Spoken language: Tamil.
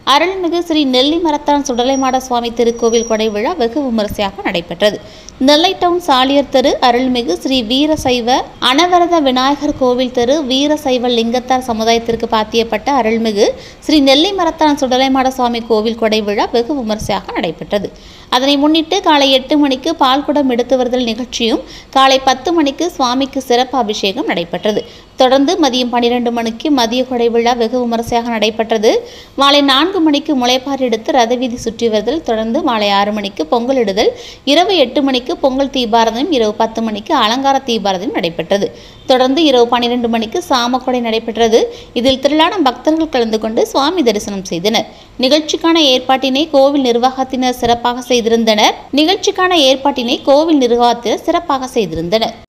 அருள்மிகு ஸ்ரீ நெல்லிமரத்தான் சுடலைமாட சுவாமி திருக்கோவில் கொடை விழா வெகு விமரிசையாக நடைபெற்றது. நெல்லை டவுன் சாலியர் தெரு அருள்மிகு ஸ்ரீ வீரசைவ அனவரத விநாயகர் கோவில் தெரு வீரசைவ லிங்கத்தார் சமுதாயத்திற்கு பாத்தியப்பட்ட அருள்மிகு ஸ்ரீ நெல்லிமரத்தான் சுடலைமாட சுவாமி கோவில் கொடை விழா வெகு விமரிசையாக நடைபெற்றது. அதனை முன்னிட்டு காலை 8 மணிக்கு பால்குடம் எடுத்து வருதல் நிகழ்ச்சியும், காலை 10 மணிக்கு சுவாமிக்கு சிறப்பு அபிஷேகம் நடைபெற்றது. தொடர்ந்து மதியம் 12 மணிக்கு மதிய கொடை விழா வெகு விமரிசையாக நடைபெற்றது. மாலை 4 மணிக்கு முளைப்பாரி எடுத்து ரதவீதி சுற்றி வருதல், தொடர்ந்து மாலை 6 மணிக்கு பொங்கல் இடுதல், இரவு 8 மணிக்கு பொங்கல் தீபாரதனையும், இரவு 10 மணிக்கு அலங்கார தீபாரதனையும் நடைபெற்றது. தொடர்ந்து இரவு 12 மணிக்கு சாமக்கொடை நடைபெற்றது. இதில் திரளான பக்தர்கள் கலந்து கொண்டு சுவாமி தரிசனம் செய்தனர். நிகழ்ச்சிக்கான ஏற்பாட்டினை கோவில் நிர்வாகத்தினர் சிறப்பாக செய்திருந்தனர்.